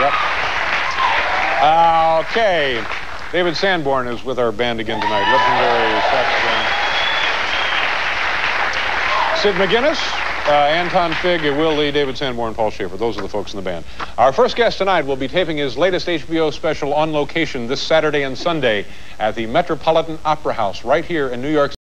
Yep. Okay. David Sanborn is with our band again tonight. Legendary saxophone. Sid McGuinness, Anton Fig, Will Lee, David Sanborn, Paul Schaefer. Those are the folks in the band. Our first guest tonight will be taping his latest HBO special On Location this Saturday and Sunday at the Metropolitan Opera House right here in New York City.